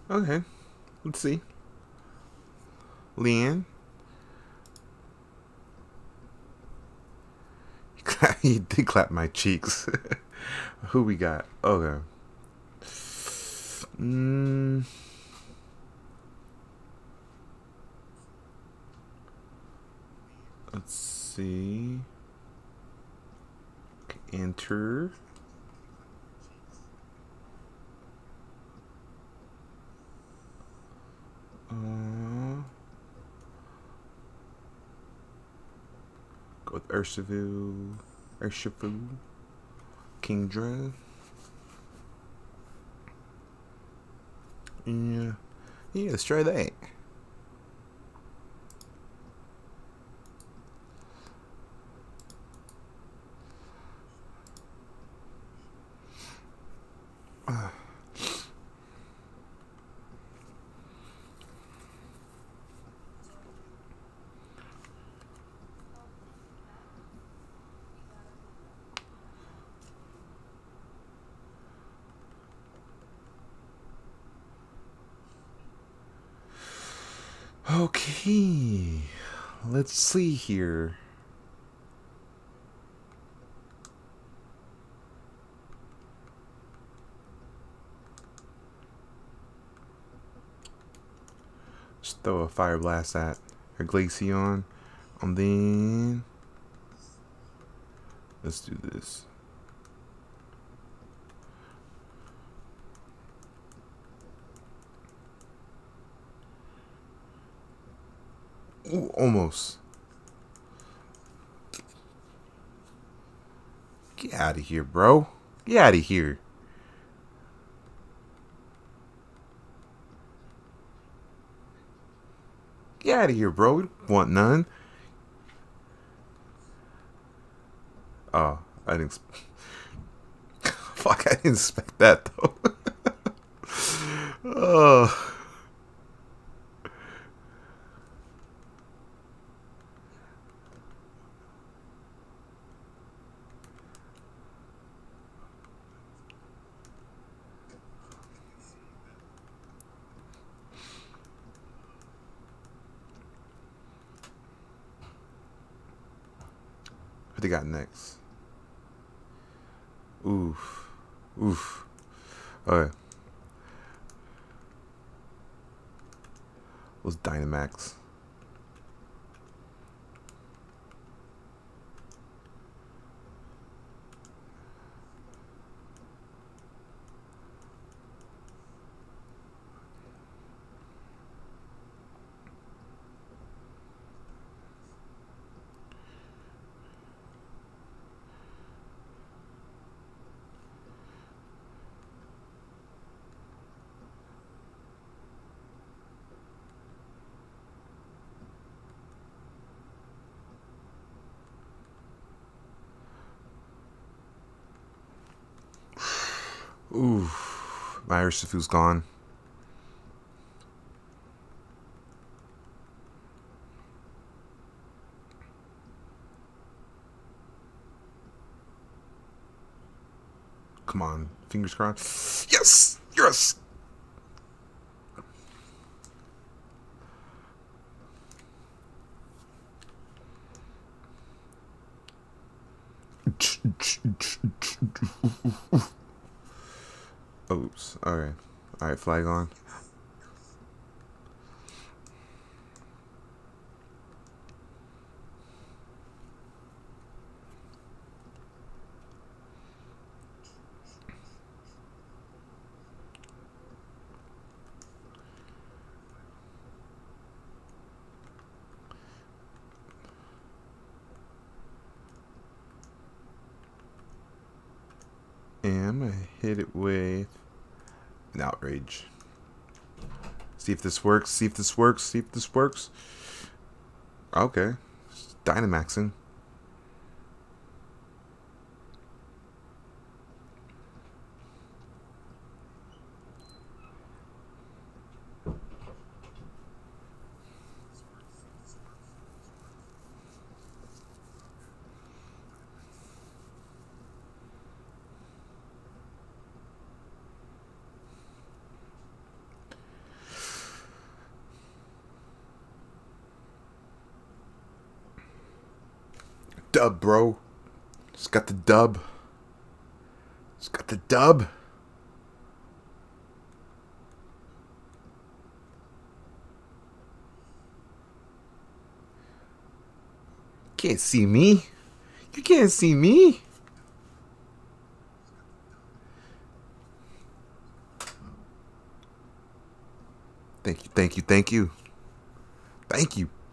Okay, let's see. Leanne. He did clap my cheeks. Who we got? Okay. Mm, let's see. Enter. Go with Urshifu. Urshifu. Kingdra. Yeah. Yeah, let's try that. Okay. Let's see here. Just throw a fire blast at her Glaceon. And then let's do this. Ooh, almost. Get out of here, bro. Get out of here. Get out of here, bro. We don't want none. Oh, I didn't. Fuck, I didn't expect that though. Oh. What they got next? Oof. Oof. Okay. Was Dynamax. Oof. My Urshifu's gone. Come on. Fingers crossed. Yes! Yes! Oops. Alright. Alright, flag on. And I'm gonna hit it with an outrage. See if this works. See if this works. See if this works. Okay. Dynamaxing. dub, bro. Just got the dub. Just got the dub. Can't see me. You can't see me. Thank you, thank you, thank you. Thank you.